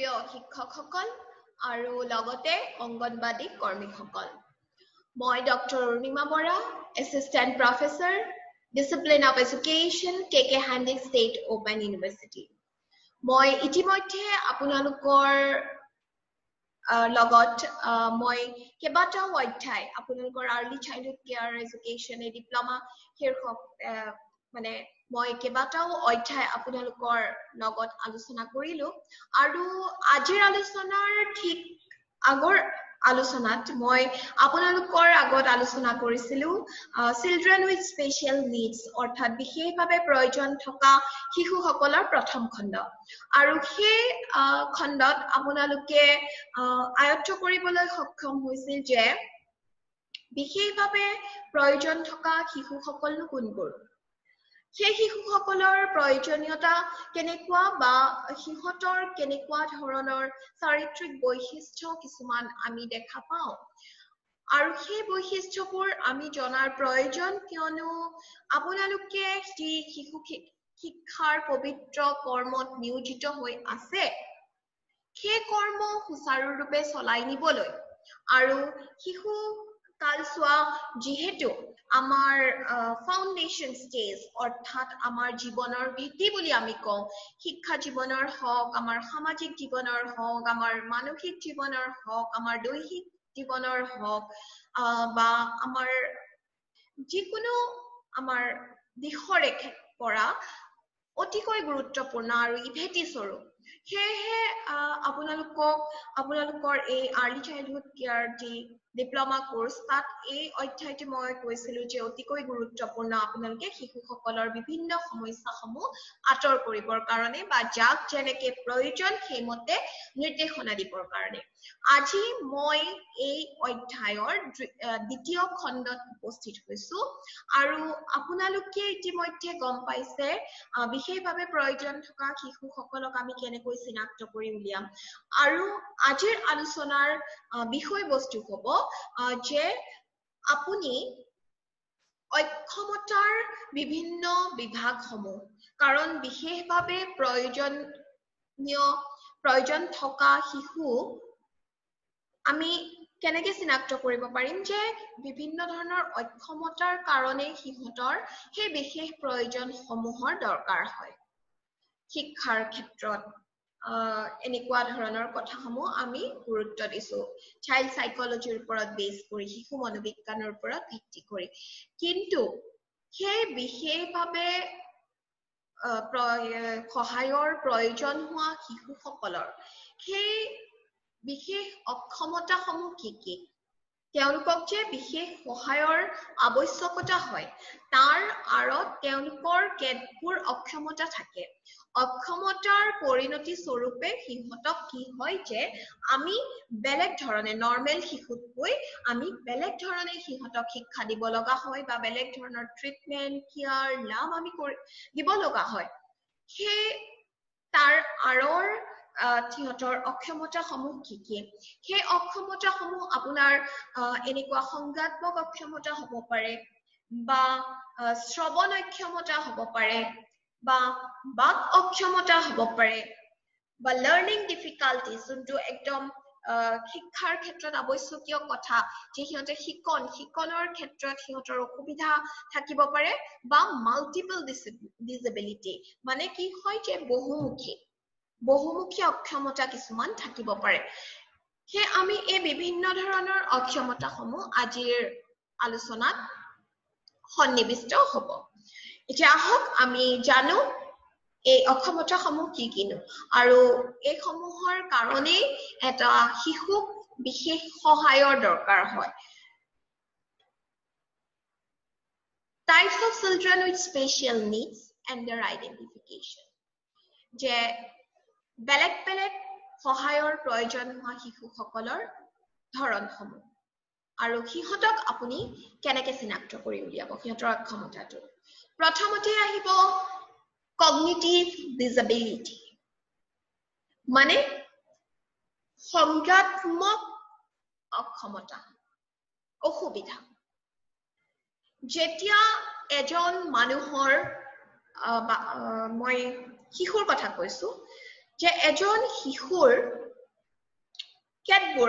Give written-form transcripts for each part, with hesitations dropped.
প্ৰিয় শিক্ষকসকল আৰু লগতে অংগনবাদী কৰ্মীসকল মই doctor Arunima Bora assistant professor discipline of education K K Handique state open university মই ইতিমধ্যে আপোনালোকৰ লগত মই কেইবাটাও অধ্যায় আপোনালোকৰ early childhood care education diploma শীৰ্ষক মানে মই কেইবাটাও অধ্যায় আপোনালোকৰ লগত আলোচনা কৰিলো আৰু আজিৰ আলোচনাৰ ঠিক আগৰ আলোচনাত মই আপোনালোকৰ আগত আলোচনা কৰিছিলো চিলড্ৰেন উইথ স্পেশাল নিডস অৰ্থাৎ বিশেষভাৱে প্ৰয়োজন থকা শিশুসকলৰ প্ৰথম খণ্ড আৰু সেই খণ্ডত আপোনালোকে আয়ত্ত কৰিবলৈ সক্ষম হৈছিল যে বিশেষভাৱে প্ৰয়োজন থকা শিশুসকল কোনবোৰ সেই শিশুসকলৰ প্ৰয়োজনীয়তা কেনেকুৱা বা সিহঁতৰ কেনেকুৱা ধৰণৰ চাৰিত্ৰিক বৈশিষ্ট্য কিছুমান আমি দেখা পাওঁ আৰু সেই বৈশিষ্ট্যবোৰ আমি জনাৰ প্ৰয়োজন কিয়নো আপোনালোকে যি শিশু শিক্ষাৰ পবিত্ৰ কৰ্মত নিয়োজিত হৈ আছে সেই কৰ্ম সুচাৰুৰূপে চলাই নিবলৈ আৰু শিশু কালছোৱা যিহেতু আমাৰ ফাউণ্ডেশ্যন ষ্টেজ অৰ্থাৎ আমাৰ জীৱনৰ ভিত্তি বুলি আমি কওঁ শিক্ষা জীৱনৰ হওক আমাৰ সামাজিক জীৱনৰ হওক আমাৰ মানসিক জীৱনৰ হওক আমাৰ দৈহিক জীৱনৰ হওক বা আমাৰ যিকোনো আমাৰ দিশৰে পৰা অতিকৈ গুৰুত্বপূৰ্ণ আৰু ইভেটি স্বৰূপ সেয়েহে আপোনালোকৰ এই আৰ্লি চাইল্ডহুড কেয়াৰ যি ডিপ্লোমা কোৰ্স তাত এই অধ্যায়টি মই কৈছিলো যে অতিকৈ গুৰুত্বপূৰ্ণ আপোনালোকে শিশুসকলৰ বিভিন্ন সমস্যাসমূহ আঁতৰ কৰিবৰ কাৰণে বা যাক যেনেকে প্ৰয়োজন সেইমতে নিৰ্দেশনা দিবৰ কাৰণে আজি মই এই অধ্যায়ৰ দ্বিতীয় খণ্ডত উপস্থিত হৈছো আৰু আপোনালোকে ইতিমধ্যে গম পাইছে বিশেষভাৱে প্ৰয়োজন থকা শিশুসকলক আমি কেনেকৈ চিনাক্ত কৰি উলিয়াম আৰু আজিৰ আলোচনাৰ বিষয়বস্তু হ'ব যে আপুনি অক্ষমতাৰ বিভিন্ন বিভাগসমূহ কাৰণ বিশেষভাৱে প্ৰয়োজন থকা শিশু আমি কেনেকৈ চিনাক্ত কৰিব পাৰিম যে বিভিন্ন ধৰণৰ অক্ষমতাৰ কাৰণে সিহঁতৰ সেই বিশেষ প্ৰয়োজনসমূহৰ দৰকাৰ হয় শিক্ষাৰ ক্ষেত্ৰত এনেকুৱা ধৰণৰ কথাসমূহ আমি গুৰুত্ব দিছো চাইল্ড সাইকোলজিৰ ওপৰত বেছ কৰি শিশু মনোবিজ্ঞানৰ ওপৰত ভিত্তি কৰি কিন্তু সেই বিশেষভাৱে সহায়ৰ প্ৰয়োজন হোৱা শিশুসকলৰ সেই বিশেষ অক্ষমতাসমূহ কি তেওঁলোকক যে বিশেষ সহায়ৰ আৱশ্যকতা হয় তাৰ আঁৰত তেওঁলোকৰ কেতবোৰ অক্ষমতা থাকে অক্ষমতাৰ পৰিণতি স্বৰূপে সিহঁতক কি হয় যে আমি বেলেগ ধৰণে নৰ্মেল শিশুতকৈ আমি বেলেগ ধৰণে সিহঁতক শিক্ষা দিব লগা হয় বা বেলেগ ধৰণৰ ট্ৰিটমেন্ট কেয়াৰ লাভ আমি দিব লগা হয় সেই তাৰ আঁৰৰ সিহঁতৰ অক্ষমতাসমূহ কি সেই অক্ষমতাসমূহ আপোনাৰ এনেকুৱা সংজ্ঞাত্মক অক্ষমতা হ'ব পাৰে বা শ্ৰৱণ অক্ষমতা হ'ব পাৰে বা বাক অক্ষমতা হ'ব পাৰে বা লাৰ্নিং ডিফিকাল্টিজ যোনটো একদম শিক্ষাৰ ক্ষেত্ৰত আৱশ্যকীয় কথা যে সিহঁতে শিকনৰ ক্ষেত্ৰত সিহঁতৰ অসুবিধা থাকিব পাৰে বা মাল্টিপল ডিসেবিলিটি মানে কি হয় যে বহুমুখী অক্ষমতা কিছুমান থাকিব পাৰে সেই আমি এই বিভিন্ন ধৰণৰ অক্ষমতাসমূহ আজিৰ আলোচনাত সন্নিবিষ্ট হ'ব এতিয়া আহক আমি জানো এই অক্ষমতাসমূহ কিনো আৰু এই সমূহৰ কাৰণেই এটা শিশুক বিশেষ সহায়ৰ দৰকাৰ হয় Types of children with special needs and their identification যে বেলেগ সহায়ৰ প্ৰয়োজন হোৱা শিশুসকলৰ ধৰণসমূহ আৰু সিহঁতক আপুনি কেনেকৈ চিনাক্ত কৰি উলিয়াব সিহঁতৰ অক্ষমতাটো প্ৰথমতে আহিব cognitive disability মানে সংজ্ঞাত্মক অক্ষমতা অসুবিধা যেতিয়া এজন মানুহৰ মই শিশুৰ কথা কৈছো যে এজন শিশুৰ কেতবোৰ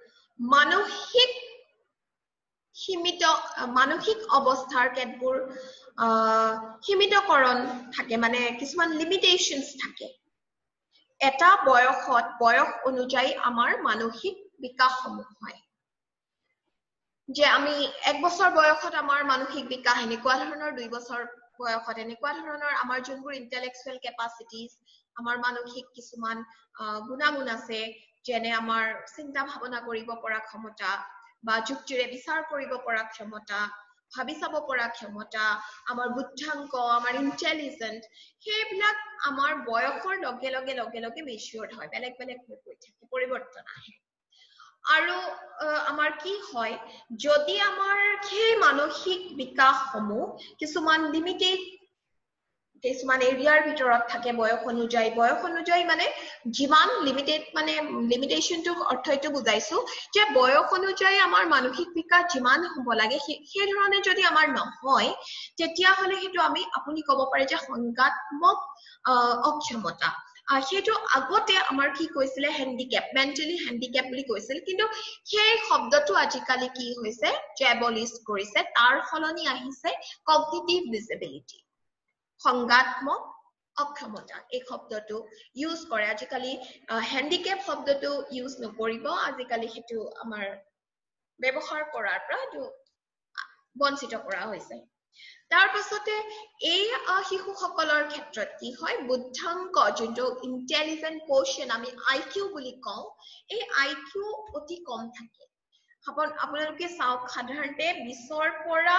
মানসিক অৱস্থাৰ কেতবোৰ সীমিতকৰণ থাকে মানে কিছুমান লিমিটেশনস থাকে এটা বয়স অনুযায়ী আমাৰ মানসিক বিকাশ সমূহ হয় যে আমি 1 বছৰ বয়সত আমাৰ মানসিক বিকাশ এনেকুৱা ধৰণৰ 2 বছৰ বয়সত এনেকুৱা ধৰণৰ আমাৰ যোনবোৰ ইন্টেলেকচুৱেল কেপাসিটিজ আমাৰ মানসিক কিছুমান গুণাগুণ আছে যেনে আমাৰ চিন্তা ভাৱনা কৰিব পৰা ক্ষমতা বা যুক্তিৰে বিচাৰ কৰিব পৰা ক্ষমতা ভাবি চাব পৰা ক্ষমতা আমাৰ বুদ্ধাংক আমাৰ ইন্টেলিজেন্ট সেইবিলাক আমাৰ বয়সৰ লগে লগে মেচিউৰড হয় বেলেগ হৈ গৈ থাকে পৰিৱৰ্তন আহে আৰু আমাৰ কি হয় যদি আমাৰ সেই মানসিক বিকাশ সমূহ কিছুমান লিমিটেড কিছুমান এৰিয়াৰ ভিতৰত থাকে বয়স অনুযায়ী মানে যিমান লিমিটেড মানে লিমিটেশনটো অৰ্থটো বুজাইছো যে বয়স অনুযায়ী আমাৰ মানসিক বিকাশ যিমান হ'ব লাগে সেই ধৰণে যদি আমাৰ নহয় তেতিয়া হলে হেতু আপুনি ক'ব পাৰে যে সংজ্ঞাত্মক অক্ষমতা সেইটো আগতে আমাৰ কি কৈছিলে হ্যান্ডিক্যাপ মেন্টালি হ্যান্ডিক্যাপ বুলি কৈছিল কিন্তু সেই শব্দটো আজিকালি কি হৈছে যে এবলিশ কৰিছে তাৰ ফলনি আহিছে কগনিটিভ ডিসেবিলিটি সংজ্ঞাত্মক অক্ষমতা এই শব্দটো ইউজ কৰে আজিকালি হ্যান্ডিক্যাপ শব্দটো ইউজ নকৰিব আজিকালি হেতু আমাৰ ব্যৱহাৰ কৰাৰ পৰা বঞ্চিত কৰা হৈছে তাৰ পাছতে এই শিশুসকলৰ ক্ষেত্ৰত কি হয় বুদ্ধাংক যোনটো ইন্টেলিজেন্ট কোয়েশ্চন আমি আইকিউ বুলি কওঁ এই আইকিউ অতি কম থাকে আপোনালোকে চাওক সাধাৰণতে 20ৰ পৰা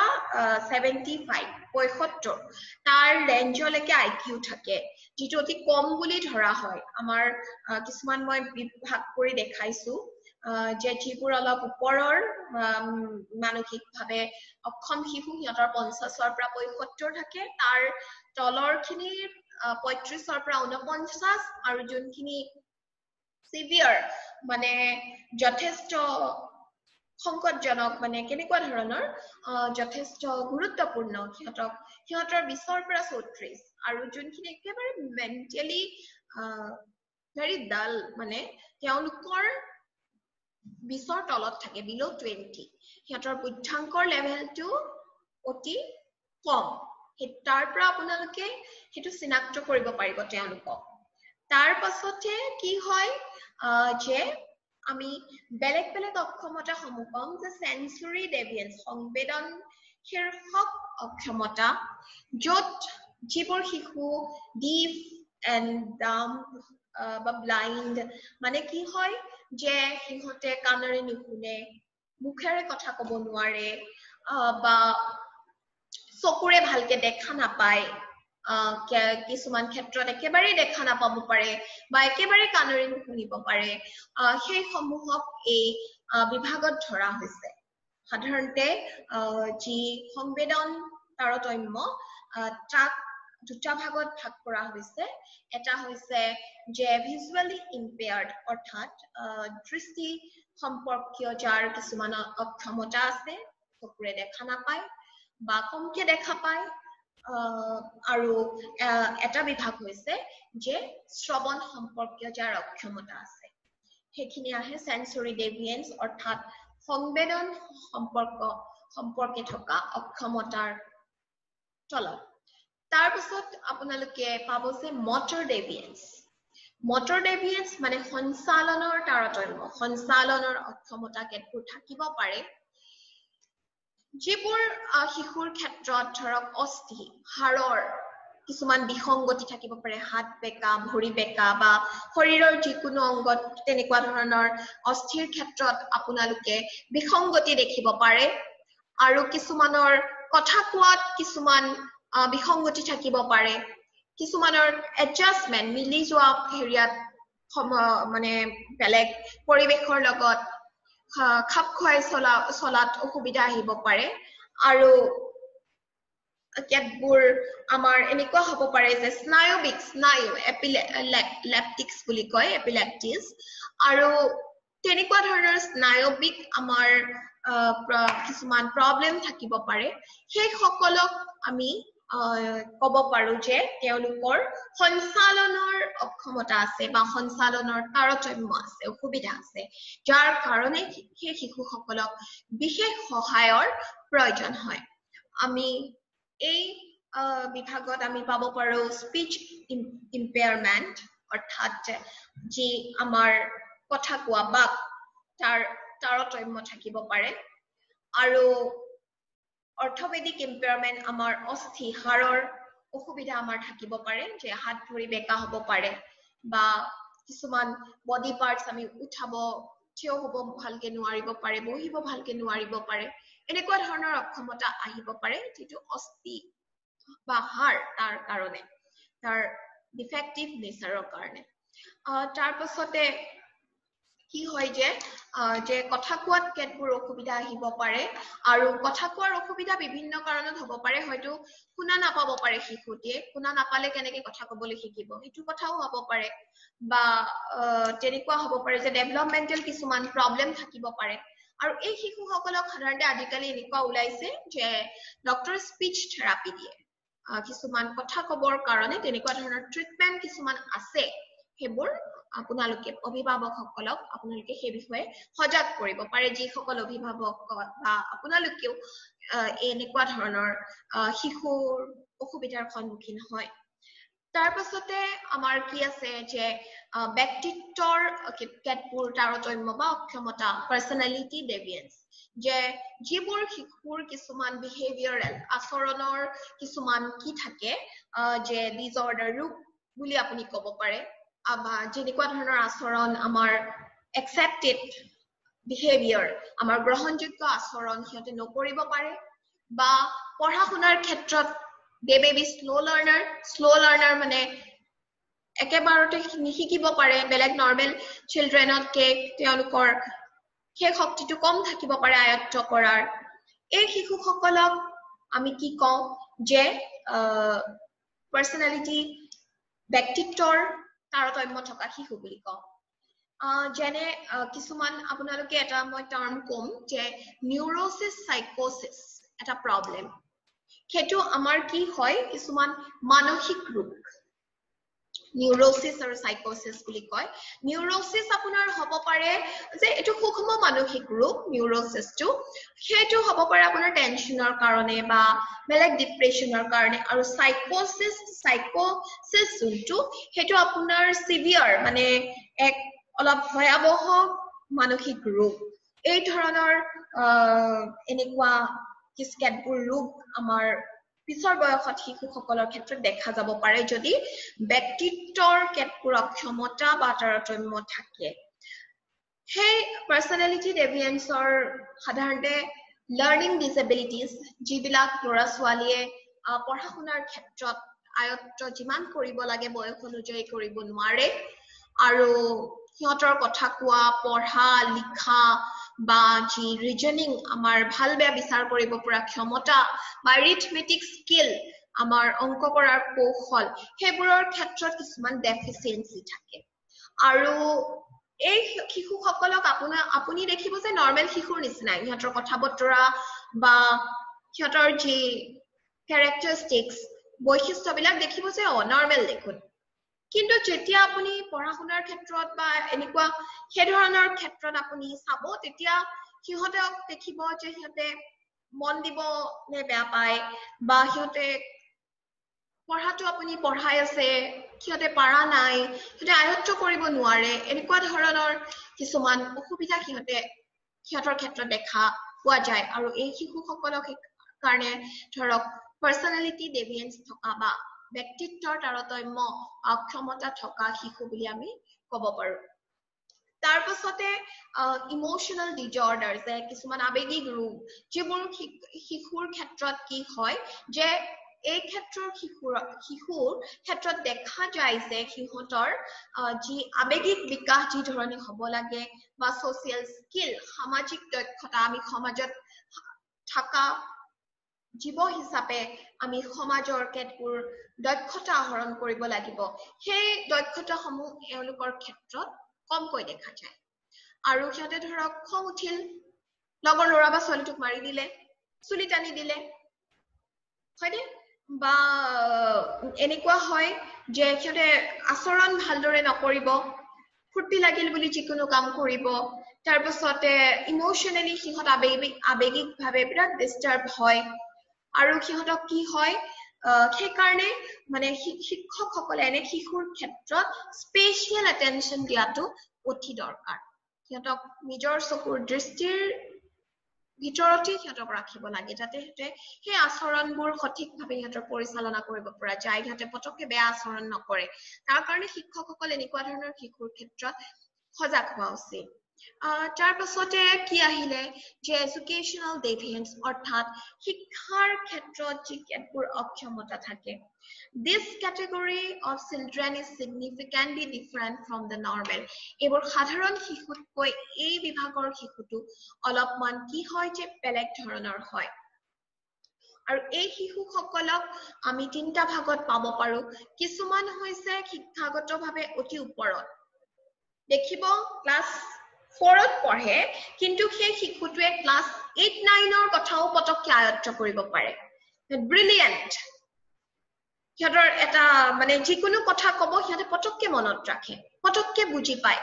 75 তাৰ ৰেঞ্জলৈকে আইকিউ থাকে যেটো অতি কম বুলি ধৰা হয় আমাৰ কিছুমান মই বিভাগ কৰি দেখাইছো যে যিবোৰ অলপ ওপৰৰ মানসিকভাৱে অক্ষম শিশু সিহঁতৰ 50ৰ পৰা 75 থাকে তাৰ তলৰ খিনি 35ৰ পৰা 49 আৰু যোনখিনি সিভিয়াৰ মানে যথেষ্ট সংকটজনক মানে কেনেকুৱা ধৰণৰ যথেষ্ট গুৰুত্বপূৰ্ণ সিহঁতৰ 20ৰ পৰা 34 আৰু যোনখিনি একেবাৰে মেন্টালি very dull মানে তেওঁলোকৰ 20ৰ তলত থাকে below 20 সিহঁতৰ বুদ্ধাংকৰ লেভেলটো অতি কম তাৰ পৰা আপোনালোকে হেতু চিনাক্ত কৰিব পাৰিব তেওঁলোকক তাৰ পাছতে কি হয় যে আমি বেলেগ অক্ষমতা সমূহ পাম যে সেন্সৰি ডেভিয়েন্স সংবেদন শীৰ্ষক অক্ষমতা য'ত যিবোৰ শিশু ডিফ এণ্ড ডাম বা ব্লাইন্ড মানে কি হয় যে সিহঁতে কাণৰে নুশুনে মুখেৰে কথা ক'ব নোৱাৰে বা চকুৰে ভালকে দেখা নাপায় কিছুমান ক্ষেত্ৰত একেবাৰে দেখা নাপাব পাৰে বা একেবাৰে কাণৰে নুশুনিব পাৰে সেই সমূহক এই বিভাগত ধৰা হৈছে সাধাৰণতে যি সংবেদন তাৰতম্য তাক দুটা ভাগত ভাগ কৰা হৈছে এটা হৈছে যে ভিজুৱেলি ইম্পেয়াৰ্ড অৰ্থাৎ দৃষ্টি সম্পৰ্কীয় যাৰ কিছুমান অক্ষমতা আছে চকুৰে দেখা নাপায় বা কমকে দেখা পায় আৰু এটা বিভাগ হৈছে যে শ্ৰৱণ সম্পৰ্কীয় যাৰ অক্ষমতা আছে সেইখিনি আহে সেন্সৰি ডেভিয়েন্স অৰ্থাৎ সংবেদন সম্পৰ্কে থকা অক্ষমতাৰ তলত তাৰ পিছত আপোনালোকে পাব যে মটৰ ডেভিয়েন্স মানে সঞ্চালনৰ তাৰতম্য সঞ্চালনৰ অক্ষমতা কেতবোৰ থাকিব পাৰে যিবোৰ শিশুৰ ক্ষেত্ৰত ধৰক অস্থি হাড়ৰ কিছুমান বিসংগতি থাকিব পাৰে হাত বেকা ভৰি বেকা বা শৰীৰৰ যিকোনো অংগত তেনেকুৱা ধৰণৰ অস্থিৰ ক্ষেত্ৰত আপোনালোকে বিসংগতি দেখিব পাৰে আৰু কিছুমানৰ কথা কোৱাত কিছুমান বিসংগতি থাকিব পাৰে কিছুমানৰ এডজাষ্টমেন্ট মিলি যোৱা হেৰিয়াত মানে বেলেগ পৰিৱেশৰ লগত খাপ খুৱাই চলাত অসুবিধা আহিব পাৰে আৰু কেতবোৰ আমাৰ এনেকুৱা হ'ব পাৰে যে স্নায়ু এপিলেপ্টিক্স বুলি কয় এপিলেপ্টিছ আৰু তেনেকুৱা ধৰণৰ স্নায়বিক আমাৰ কিছুমান প্ৰবলেম থাকিব পাৰে সেই সকলক আমি কব পাৰো যে তেওঁলোকৰ সঞ্চালনৰ অক্ষমতা আছে বা সঞ্চালনৰ তাৰতম্য আছে অসুবিধা আছে যাৰ কাৰণে সেই শিশুসকলক বিশেষ সহায়ৰ প্ৰয়োজন হয় আমি এই বিভাগত আমি পাব পাৰো স্পিচ ইম্পেয়াৰমেন্ট অৰ্থাৎ যি আমাৰ কথা কোৱা বা তাৰ তাৰতম্য থাকিব পাৰে আৰু অৰ্থপেডিক ইম্পেয়াৰমেন্ট আমাৰ অস্থি হাড়ৰ অসুবিধা আমাৰ থাকিব পাৰে যে হাত ভৰি বেকা হ'ব পাৰে বা কিছুমান বডি পাৰ্টস আমি উঠাব থিয় হ'ব ভালকে নোৱাৰিব পাৰে বহিব ভালকে নোৱাৰিব পাৰে এনেকুৱা ধৰণৰ অক্ষমতা আহিব পাৰে যেটো অস্থি বা হাড় তাৰ কাৰণে তাৰ ডিফেক্টিভ নেচাৰৰ কাৰণে তাৰ পাছতে কি হয় যে কথা কোৱাত কেতবোৰ অসুবিধা আহিব পাৰে আৰু কথা কোৱাৰ অসুবিধা বিভিন্ন কাৰণত হ'ব পাৰে হয়তো শুনা নাপাব পাৰে শিশুটিয়ে শুনা নাপালে কেনেকৈ কথা ক'বলৈ শিকিব সেইটো কথাও হ'ব পাৰে বা তেনেকুৱা হ'ব পাৰে যে ডেভেলপমেন্টাল কিছুমান প্ৰবলেম থাকিব পাৰে আৰু এই শিশুসকলক সাধাৰণতে আজিকালি এনেকুৱা ওলাইছে যে ডক্টৰ স্পিচ থেৰাপি দিয়ে কিছুমান কথা ক'বৰ কাৰণে তেনেকুৱা ধৰণৰ ট্ৰিটমেন্ট কিছুমান আছে সেইবোৰ আপোনালোকে অভিভাৱকসকলক আপোনালোকে সেই বিষয়ে সজাগ কৰিব পাৰে যিসকল অভিভাৱক বা আপোনালোকেও এনেকুৱা ধৰণৰ শিশুৰ অসুবিধাৰ সন্মুখীন হয় তাৰ পাছতে আমাৰ কি আছে যে ব্যক্তিত্বৰ কেতবোৰ তাৰতম্য বা অক্ষমতা পাৰ্সোনালিটি ডেভিয়েন্স যে যিবোৰ শিশুৰ কিছুমান বিহেভিয়াৰেল আচৰণৰ কিছুমান কি থাকে যে ডিসঅৰ্ডাৰ ৰূপ বুলি আপুনি ক'ব পাৰে যেনেকুৱা ধৰণৰ আচৰণ আমাৰ accepted behavior আমাৰ গ্ৰহণযোগ্য আচৰণ হিয়তে নকৰিব পাৰে বা পঢ়া শুনাৰ ক্ষেত্ৰত they may be slow learner মানে একেবাৰতে নিশিকিব পাৰে বেলেগ নৰ্মেল চিলড্ৰেনতকে তেওঁলোকৰ সেই শক্তিটো কম থাকিব পাৰে আয়ত্ত কৰাৰ এই শিশুসকলক আমি কি কওঁ যে পাৰ্সোনালিটি ব্যক্তিত্বৰ তাৰতম্য থকা শিশু বুলি কওঁ যেনে কিছুমান আপোনালোকে এটা মই টাৰ্ম কম যে নিউৰোসিস সাইকোসিস এটা প্ৰবলেম সেইটো আমাৰ কি হয় কিছুমান মানসিক ৰোগ নিউৰোসিস আৰু সাইকোসিস বুলি কয় নিউৰোসিস আপোনাৰ হ'ব পাৰে যে এটো সূক্ষ্ম মানসিক ৰোগ নিউৰোসিসটো সেইটো হ'ব পাৰে আপোনাৰ টেনচনৰ কাৰণে বা বেলেগ ডিপ্ৰেছনৰ কাৰণে আৰু সাইকোসিস যোনটো সেইটো আপোনাৰ সিভিয়াৰ মানে এক অলপ ভয়াবহ মানসিক ৰোগ এই ধৰণৰ এনেকুৱা কিস্কেটবোৰ ৰোগ আমাৰ পিছৰ বয়সত শিশুসকলৰ ক্ষেত্ৰত দেখা যাব পাৰে যদি ব্যক্তিত্বৰ কেতবোৰ অক্ষমতা বা তাৰতম্য থাকে সেই পাৰ্সোনালিটি ডেভিয়েন্সৰ সাধাৰণতে লাৰ্নিং ডিসএবিলিটিজ যিবিলাক ল'ৰা ছোৱালীয়ে পঢ়া শুনাৰ ক্ষেত্ৰত আয়ত্ত যিমান কৰিব লাগে বয়স অনুযায়ী কৰিব নোৱাৰে আৰু সিহঁতৰ কথা কোৱা পঢ়া লিখা বা যি ৰিজনিং আমাৰ ভাল বেয়া বিচাৰ কৰিব পৰা ক্ষমতা বা এৰিথমেটিক স্কিল আমাৰ অংক কৰাৰ কৌশল সেইবোৰৰ ক্ষেত্ৰত কিছুমান ডেফিচিয়েন্সি থাকে আৰু এই শিশুসকলক আপুনি দেখিব যে নৰ্মেল শিশুৰ নিচিনা ইহঁতৰ কথা বতৰা বা সিহঁতৰ যি ক্যাৰেক্টাৰিষ্টিক্স বৈশিষ্ট্যবিলাক দেখিব যে নৰ্মেল দেখুন কিন্তু যেতিয়া আপুনি পঢ়া শুনাৰ ক্ষেত্ৰত বা এনেকুৱা সেই ধৰণৰ ক্ষেত্ৰত আপুনি চাব তেতিয়া সিহঁতক দেখিব যে সিহঁতে মন দিব নে বেয়া পায় বা সিহঁতে পঢ়াটো আপুনি পঢ়াই আছে সিহঁতে পাৰা নাই সিহঁতে আয়ত্ত কৰিব নোৱাৰে এনেকুৱা ধৰণৰ কিছুমান অসুবিধা সিহঁতৰ ক্ষেত্ৰত দেখা পোৱা যায় আৰু এই শিশুসকলক কাৰণে ধৰক পাৰ্সোনালিটি ডেভিয়েন্স থকা বা ব্যক্তিত্বৰ তাৰতম্য অক্ষমতা থকা শিশু বুলি আমি ক'ব পাৰো তাৰ পাছতে ইমোশনাল ডিসঅৰ্ডাৰ যে কিছুমান আবেগিক ৰোগ যিবোৰ শিশুৰ ক্ষেত্ৰত কি হয় যে এই ক্ষেত্ৰৰ শিশুৰ ক্ষেত্ৰত দেখা যায় যে সিহঁতৰ যি আবেগিক বিকাশ যি ধৰণে হ'ব লাগে বা সোশ্যাল স্কিল সামাজিক দক্ষতা আমি সমাজত থকা জীৱ হিচাপে আমি সমাজৰ কেতবোৰ দক্ষতা আহৰণ কৰিব লাগিব সেই দক্ষতাসমূহ এওঁলোকৰ ক্ষেত্ৰত কমকৈ দেখা যায় আৰু সিহঁতে ধৰক খং উঠিল লগৰ ল'ৰা বা ছোৱালীটোক মাৰি দিলে চুলি টানি দিলে হয়নে বা এনেকুৱা হয় যে সিহঁতে আচৰণ ভালদৰে নকৰিব ফুৰ্তি লাগিল বুলি যিকোনো কাম কৰিব তাৰ পাছতে ইমোশনালি সিহঁত আবেগিকভাৱে বিৰাট ডিস্টাৰ্ব হয় আৰু সিহঁতক কি হয় সেই কাৰণে মানে শিক্ষকসকলে এনে শিশুৰ ক্ষেত্ৰত স্পেচিয়েল এটেনশন দিয়াটো অতি দৰকাৰ সিহঁতক নিজৰ চকুৰ দৃষ্টিৰ ভিতৰতে সিহঁতক ৰাখিব লাগে যাতে সেই আচৰণবোৰ সঠিকভাৱে সিহঁতৰ পৰিচালনা কৰিব পৰা যায় যাতে পটককে বেয়া আচৰণ নকৰে তাৰ কাৰণে শিক্ষকসকল এনেকুৱা ধৰণৰ শিশুৰ ক্ষেত্ৰত সজাগ হোৱা উচিত তাৰ পাছতে কি আহিলে যে এডুকেশ্যনেল ডেভিয়েন্স অৰ্থাৎ শিক্ষাৰ ক্ষেত্ৰত যি কেতবোৰ অক্ষমতা থাকে This category of children is significantly different from the normal. এইবোৰ সাধাৰণ শিশুতকৈ এই বিভাগৰ শিশুটো অলপমান কি হয় যে বেলেগ ধৰণৰ হয় আৰু এই শিশুসকলক আমি তিনিটা ভাগত পাব পাৰো কিছুমান হৈছে শিক্ষাগতভাৱে অতি ওপৰত দেখিব ক্লাছ 4ত পঢ়ে কিন্তু সেই শিশুটোৱে ক্লাছ 8-9ৰ কথাও পটককে আয়ত্ত কৰিব পাৰে ব্ৰিলিয়েন্ট সিহঁতৰ এটা মানে যিকোনো কথা কব সিহঁতে পটককে মনত ৰাখে পটককে বুজি পায়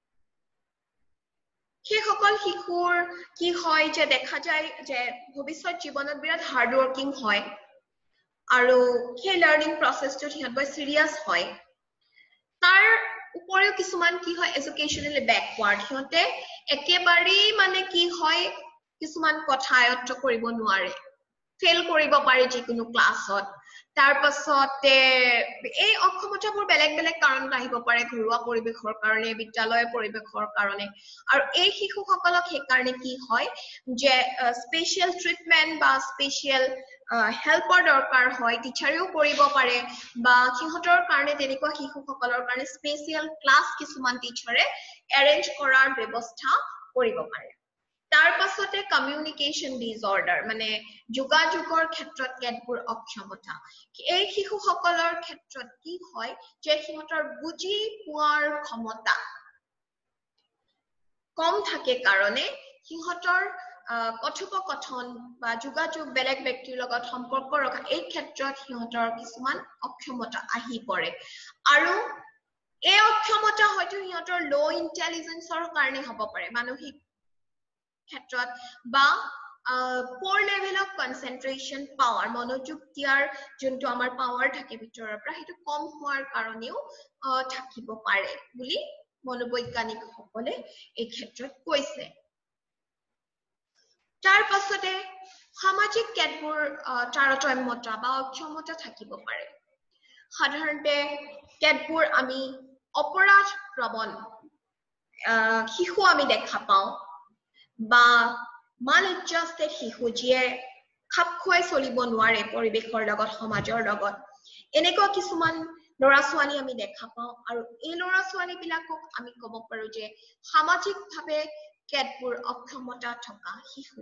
সেই সকল শিশুৰ কি হয় যে দেখা যায় যে ভৱিষ্যত জীৱনত বিৰাট হাৰ্ড ওয়াৰ্কিং হয় আৰু সেই লাৰ্নিং প্ৰসেসটো সিহঁত বৰ সিৰিয়াস হয় তাৰ উপৰিও কিছুমান কি হয় এডুকেশ্যনেলি ব্যাকওয়াৰ্ড সিহঁতে একেবাৰেই মানে কি হয় কিছুমান কথা আয়ত্ত কৰিব নোৱাৰে ফেল কৰিব পাৰে যিকোনো ক্লাছত তাৰ পাছতে এই অক্ষমতাবোৰ বেলেগ বেলেগ কাৰণত আহিব পাৰে ঘৰুৱা পৰিবেশৰ কাৰণে বিদ্যালয়ৰ পৰিবেশৰ কাৰণে আৰু এই শিশুসকলক সেই কাৰণে কি হয় যে স্পেশাল ট্ৰিটমেন্ট বা স্পেশাল হেল্পৰ দৰকাৰ হয় টিচাৰেও কৰিব পাৰে বা সিহঁতৰ কাৰণে তেনেকুৱা শিশুসকলৰ কাৰণে স্পেশাল ক্লাছ কিছুমান টিচাৰে এৰেঞ্জ কৰাৰ ব্যৱস্থা কৰিব পাৰে তাৰ পাছতে কমিউনিকেশ্যন ডিসঅৰ্ডাৰ মানে যোগাযোগৰ ক্ষেত্ৰত কেতবোৰ অক্ষমতা এই শিশুসকলৰ ক্ষেত্ৰত কি হয় যে সিহঁতৰ বুজি পোৱাৰ ক্ষমতা কম থাকে কাৰণে সিহঁতৰ কথোপকথন বা যোগাযোগ বেলেগ ব্যক্তিৰ লগত সম্পৰ্ক ৰখা এই ক্ষেত্ৰত সিহঁতৰ কিছুমান অক্ষমতা আহি পৰে আৰু এই অক্ষমতা হয়তো সিহঁতৰ লো ইন্টেলিজেন্সৰ কাৰণে হ'ব পাৰে মানসিক ক্ষেত্ৰত বা poor level of concentration power মনোযোগ দিয়াৰ যোনটো আমাৰ পাৱাৰ থাকে ভিতৰৰ পৰা হেতু কম হোৱাৰ কাৰণেও থাকিব পাৰে বুলি মনোবৈজ্ঞানিকসকলে এই ক্ষেত্ৰত কৈছে তাৰ পাছতে সামাজিক কেতবোৰ তাৰতম্যতা বা অক্ষমতা থাকিব পাৰে সাধাৰণতে কেতবোৰ আমি অপৰাধ প্ৰবণ শিশু আমি দেখা পাওঁ বা মাল-এডজাস্টেড শিশু যিয়ে খাপ খুৱাই চলিব নোৱাৰে পৰিবেশৰ লগত সমাজৰ লগত এনেকুৱা কিছুমান লৰা ছোৱালী আমি দেখা পাওঁ আৰু এই লৰা ছোৱালী বিলাকক আমি ক'ব পাৰো যে সামাজিকভাৱে কেতবোৰ অক্ষমতা থকা শিশু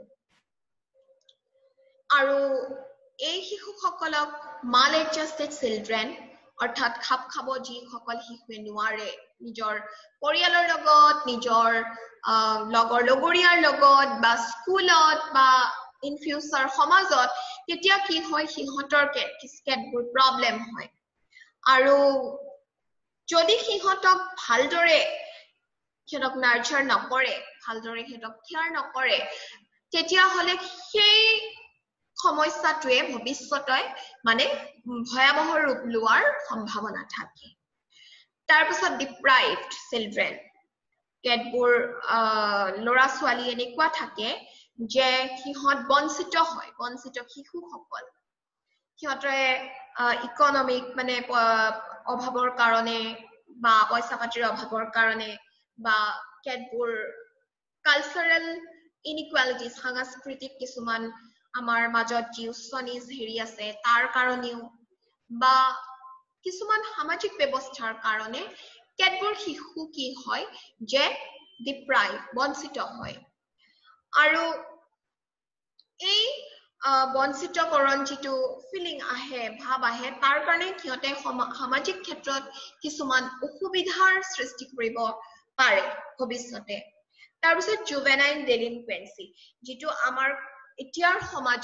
আৰু এই শিশুসকলক মাল-এডজাস্টেড চিলড্ৰেন অৰ্থাৎ খাপ খাব যি সকল শিশুৱে নোৱাৰে নিজৰ পৰিয়ালৰ লগত নিজৰ লগৰ লগৰীয়াৰ লগত বা স্কুলত বা ইন ফিউচাৰ সমাজত তেতিয়া কি হয় সিহঁতৰ কেতবোৰ প্ৰবলেম হয় আৰু যদি সিহঁতক ভালদৰে সিহঁতক নাৰ্চাৰ নকৰে ভালদৰে সিহঁতক কেয়াৰ নকৰে তেতিয়া হলে সেই সমস্যাটোৱে ভৱিষ্যতে মানে ভয়াবহ ৰূপ লোৱাৰ সম্ভাৱনা থাকে তাৰ পিছত ডিপ্ৰাইভড চিলড্ৰেন কেতবোৰ লৰা ছোৱালী এনেকুৱা থাকে যে সিহঁত বঞ্চিত শিশুসকল সিহঁতে ইকনমিক মানে অভাৱৰ কাৰণে বা পইচা পাতিৰ অভাৱৰ কাৰণে বা কেতবোৰ কালচাৰেল ইনইকুৱালিটিজ সাংস্কৃতিক কিছুমান আমাৰ মাজত যি উচ্চনীচ হেৰি আছে তাৰ কাৰণেও বা কিছুমান সামাজিক ব্যৱস্থাৰ কাৰণে কেতবোৰ শিশু কি হয় যে ডিপ্ৰাইভ বঞ্চিত হয় আৰু এই বঞ্চিতকৰণ যিটো ফিলিং আহে ভাব আহে তাৰ কাৰণে সিহঁতে সামাজিক ক্ষেত্ৰত কিছুমান অসুবিধাৰ সৃষ্টি কৰিব পাৰে ভৱিষ্যতে তাৰ পিছত জুভেনাইল ডেলিনকুৱেন্সি যিটো আমাৰ এতিয়াৰ সমাজত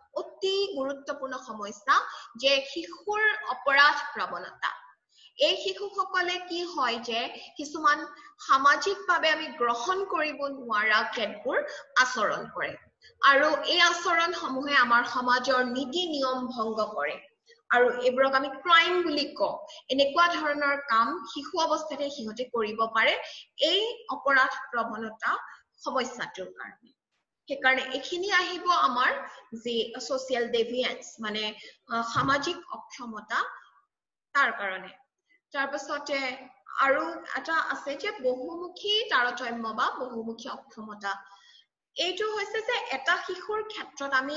অতি গুৰুত্বপূৰ্ণ সমস্যা যে শিশুৰ অপৰাধ প্ৰৱণতা এই শিশুসকলে কি হয় যে কিছুমান সামাজিকভাৱে আমি গ্ৰহণ কৰিব নোৱাৰা কেতবোৰ আচৰণ কৰে আৰু এই আচৰণসমূহে আমাৰ সমাজৰ নীতি নিয়ম ভংগ কৰে আৰু এইবোৰক আমি ক্ৰাইম বুলি কওঁ এনেকুৱা ধৰণৰ কাম শিশু অৱস্থাতে সিহঁতে কৰিব পাৰে এই অপৰাধ প্ৰৱণতা সমস্যাটোৰ কাৰণে সেইকাৰণে এখিনি আহিব আমাৰ যে সোশ্যাল ডেভিয়েন্স মানে সামাজিক অক্ষমতা তাৰ কাৰণে তাৰপাছতে আৰু এটা আছে যে বহুমুখী তাৰতম্য বা বহুমুখী অক্ষমতা এইটো হৈছে যে এটা শিশুৰ ক্ষেত্ৰত আমি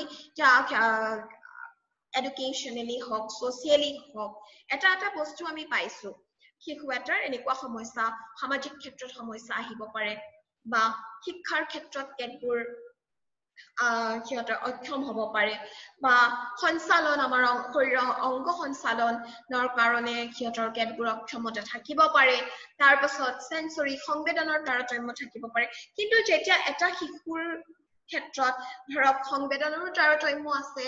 এডুকেশনালি হওক সোশিয়ালি হওক এটা বস্তু আমি পাইছো শিশু এটাৰ এনেকুৱা সমস্যা সামাজিক ক্ষেত্ৰত সমস্যা আহিব পাৰে বা শিক্ষাৰ ক্ষেত্ৰত কেতবোৰ সিহঁতৰ অক্ষম হ'ব পাৰে বা সঞ্চালন আমাৰ শৰীৰৰ অংগ সঞ্চালনৰ কাৰণে সিহঁতৰ কেতবোৰ অক্ষমতা থাকিব পাৰে তাৰ পাছত সেন্সৰি সংবেদনৰ তাৰতম্য থাকিব পাৰে কিন্তু যেতিয়া এটা শিশুৰ ক্ষেত্ৰত ধৰক সংবেদনৰ তাৰতম্য আছে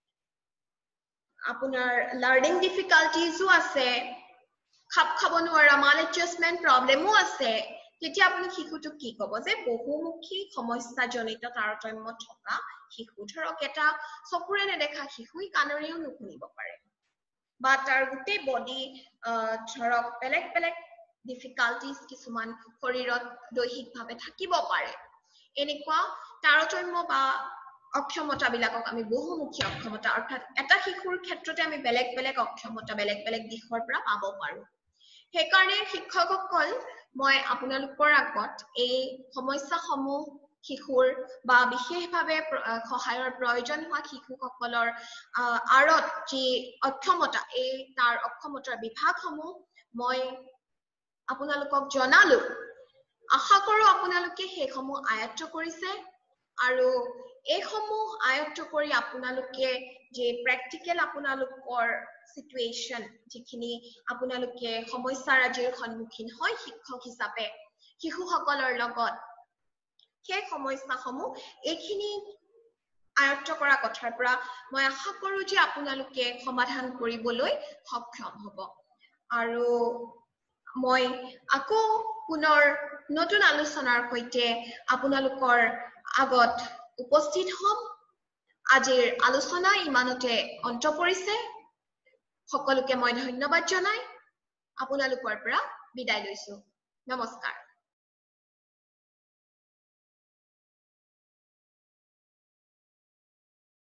আপোনাৰ লাৰ্নিং ডিফিকাল্টিজও আছে খাপ খাব নোৱাৰা মাল এডজাষ্টমেন্ট প্ৰবলেমও আছে তেতিয়া আপুনি শিশুটো কি ক'ব যে বহুমুখী সমস্যাজনিত তাৰতম্য থকা শিশু ধৰক এটা চকুৰে নেদেখা শিশু কাণৰেও নুশুনিব পাৰে বা তাৰ গোটেই বডি ধৰক বেলেগ বেলেগ ডিফিকাল্টিজ কিছুমান শৰীৰত দৈহিকভাৱে থাকিব পাৰে এনেকুৱা তাৰতম্য বা অক্ষমতা বিলাকক আমি বহুমুখী অক্ষমতা অৰ্থাৎ এটা শিশুৰ ক্ষেত্ৰতে আমি বেলেগ বেলেগ অক্ষমতা বেলেগ বেলেগ দিশৰ পৰা পাব পাৰো সেইকাৰণে শিক্ষকসকল মই আপোনালোকৰ আগত এই সমস্যাসমূহ শিশুৰ বা বিশেষভাৱে সহায়ৰ প্ৰয়োজন হোৱা শিশুসকলৰ আৰত যি অক্ষমতা এই তাৰ অক্ষমতাৰ বিভাগসমূহ মই আপোনালোকক জনালো আশা কৰো আপোনালোকে সেইসমূহ আয়ত্ত কৰিছে আৰু এইসমূহ আয়ত্ত কৰি আপোনালোকে যে প্ৰেক্টিকেল আপোনালোকৰ সিচুৱেশন যিখিনি আপোনালোকে সমস্যাৰাজিৰ সন্মুখীন হয় শিক্ষক হিচাপে শিশুসকলৰ লগত সেই সমস্যাসমূহ এইখিনি আয়ত্ত কৰা কথাৰ পৰা মই আশা কৰো যে আপোনালোকে সমাধান কৰিবলৈ সক্ষম হ'ব আৰু মই আকৌ পুনৰ নতুন আলোচনাৰ সৈতে আপোনালোকৰ আগত উপস্থিত হ'ম আজিৰ আলোচনা ইমানতে অন্ত পৰিছে সকলোকে মই ধন্যবাদ জনাই আপোনালোকৰ পৰা বিদায় লৈছো নমস্কাৰ